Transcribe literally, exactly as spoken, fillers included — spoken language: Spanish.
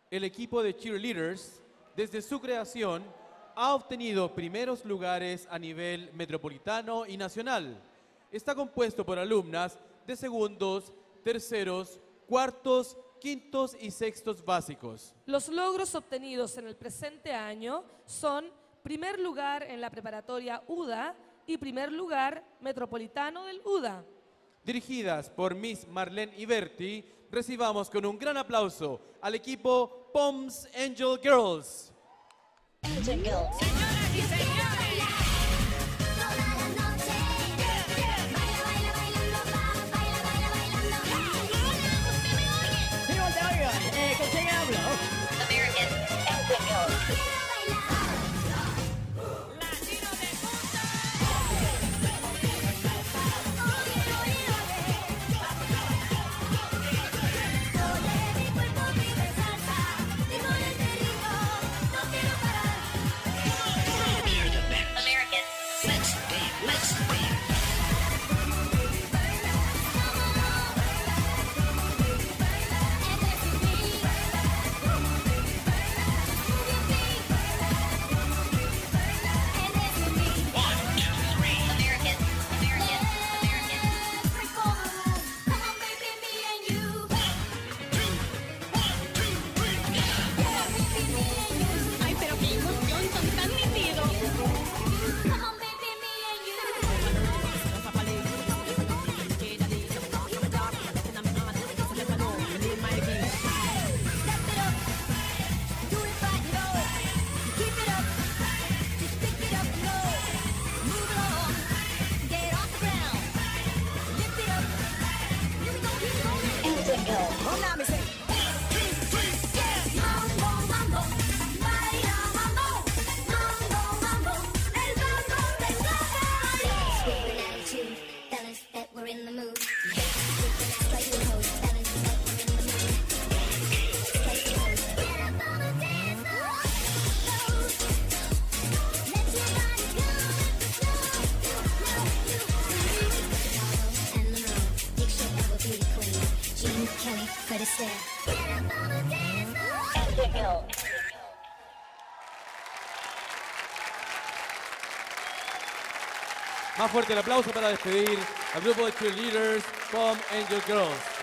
El equipo de cheerleaders, desde su creación, ha obtenido primeros lugares a nivel metropolitano y nacional. Está compuesto por alumnas de segundos, terceros, cuartos, quintos y sextos básicos. Los logros obtenidos en el presente año son primer lugar en la preparatoria U D A y primer lugar metropolitano del U D A. Dirigidas por Miss Marlene Iberti, recibamos con un gran aplauso al equipo Poms Angel Girls. Angel Girls. Señoras y señores. Toda la noche. Baila, baila, bailando, baila, baila, bailando. Hola, ¿usted me oye? Sí, te oigo. Eh, ¿Con quién hablo? American Angel Girls. Más fuerte el aplauso para despedir al grupo de cheerleaders Poms Angel Girls.